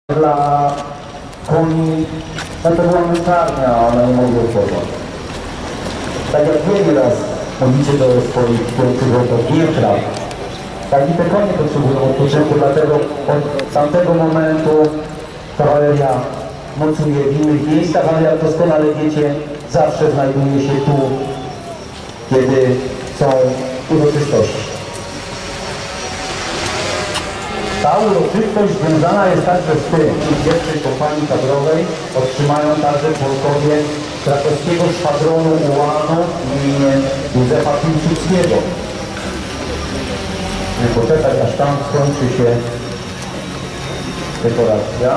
Dla koni, no to była męczarnia, one nie mogły odpocząć. Tak jak wiele raz mówicie do swoich pięciu nie praw. Tak i te konie potrzebują odpoczynku, dlatego od tamtego momentu kawaleria nocuje w innych miejscach, ale jak doskonale wiecie, zawsze znajduje się tu, kiedy są uroczystości. Ta uroczystość związana jest także z tym, że w pierwszej kompanii kadrowej otrzymają także członkowie krakowskiego szwadronu ułanów imieniem Józefa Piłsudskiego. Poczekać, aż tam skończy się dekoracja.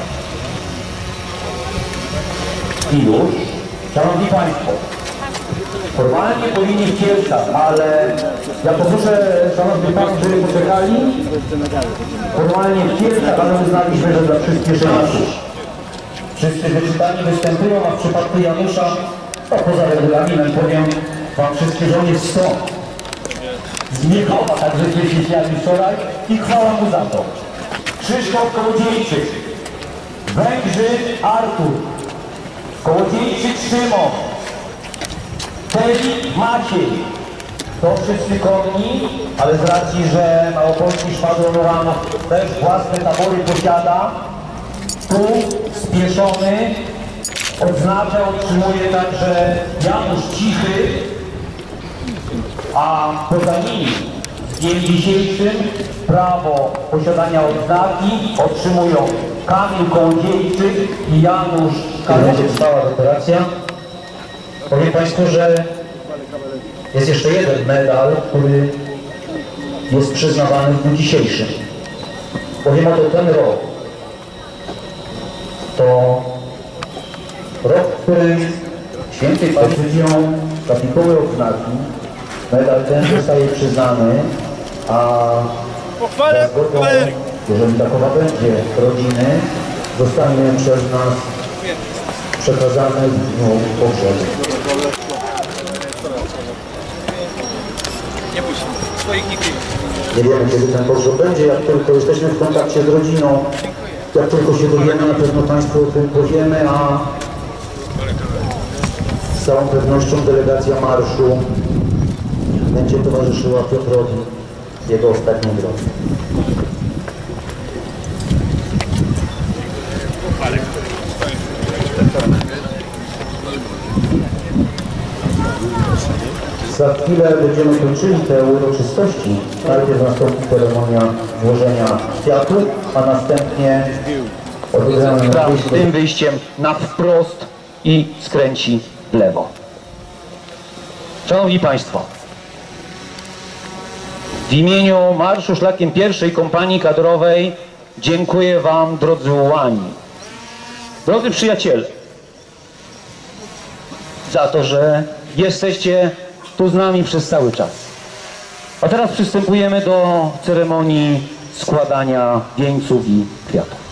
I już. Szanowni Państwo, formalnie powinni w Kielcach, ale ja poproszę szanownych Państwa, żeby poczekali. Formalnie w Kielcach, ale uznaliśmy, że dla przyspieszenia wszyscy wyczytani występują, a w przypadku Janusza, to poza regulaminem powiem Wam wszystkie, że on jest stąd. Z Miechowa, także zwiedzili wczoraj i chwała mu za to. Krzysztof Kołodziejczyk, Węgrzy Artur, Kołodziejczyk Szymon, Telik Maciej. To wszyscy konni, ale z racji, że Małopolski Szwadron Ułanów też własne tabory posiada, tu spieszony odznaczę otrzymuje także Janusz Cichy, a poza nimi w dniem dzisiejszym prawo posiadania odznaki otrzymują Kamil Kołodziejczyk i Janusz Karol. Będzie trwała operacja. Powiem Państwu, że jest jeszcze jeden medal, który jest przyznawany w dniu dzisiejszym. Powiem oto ten rok. To rok, w którym świętej decyzją kapituły odznaki medal ten zostaje przyznany, a za zgodą, jeżeli takowa będzie rodziny, zostanie przez nas przekazany w dniu pogrzebu. Nie wiemy, kiedy ten pogrzeb będzie, jak tylko jesteśmy w kontakcie z rodziną, jak tylko się dowiemy, na pewno Państwu o tym powiemy, a z całą pewnością delegacja marszu będzie towarzyszyła Piotrowi w jego ostatniej drodze. Za chwilę będziemy kończyli te uroczystości. Najpierw nastąpi ceremonia złożenia kwiatów, a następnie odegramy z tym wyjściem na wprost i skręci w lewo. Szanowni Państwo, w imieniu Marszu Szlakiem I Kompanii Kadrowej dziękuję Wam, drodzy ułani, drodzy przyjaciele, za to, że jesteście tu z nami przez cały czas. A teraz przystępujemy do ceremonii składania wieńców i kwiatów.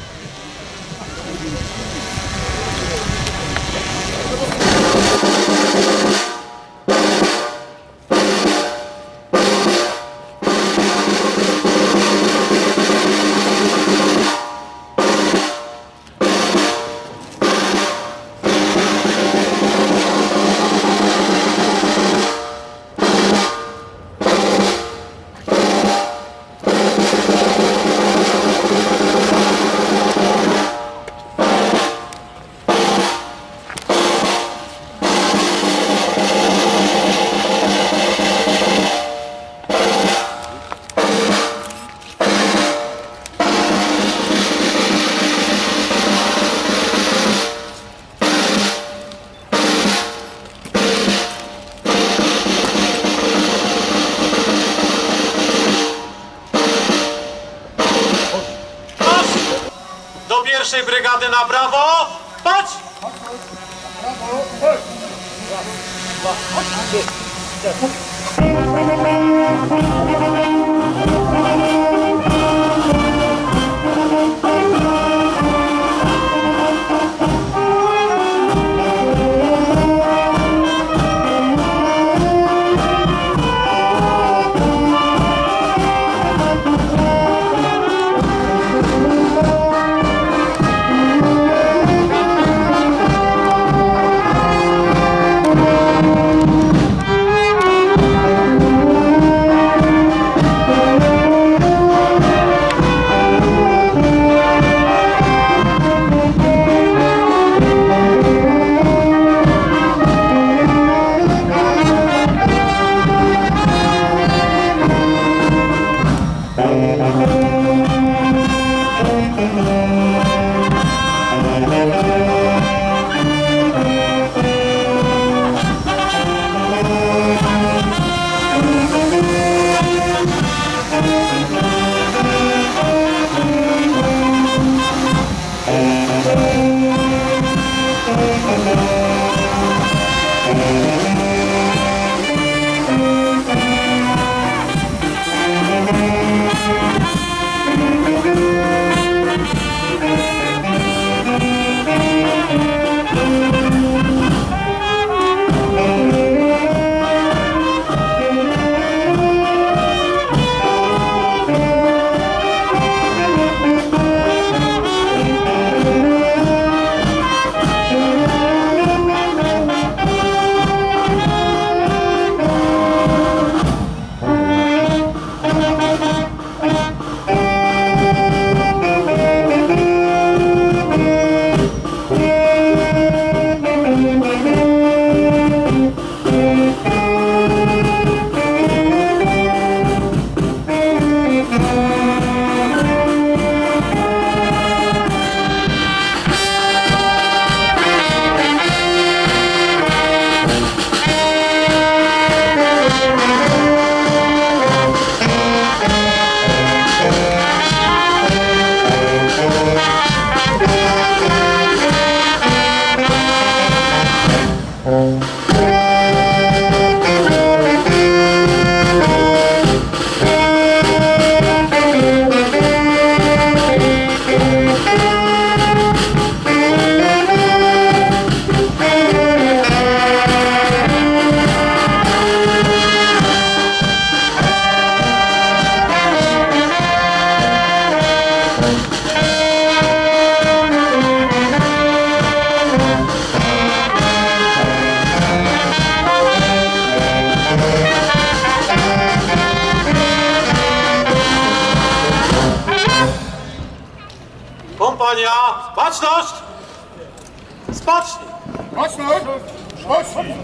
Pierwszej brygady na brawo! Patrz! Kompania, baczność! Spocznij! Baczność! Spocznij!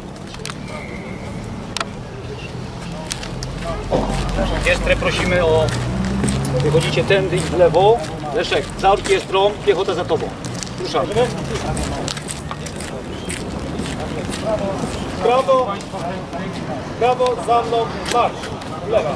Orkiestrę prosimy o... Wychodzicie tędy i w lewo. Leszek, za orkiestrą, piechota za tobą. Ruszamy. Prawo! Prawo, za mną, marsz! Lewa!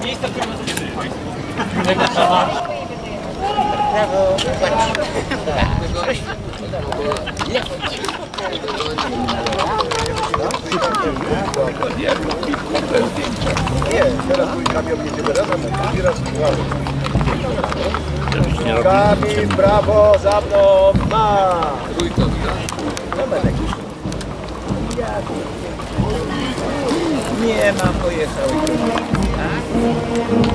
Kamil, brawo, za mną, marsz! Nie ma, pojechał.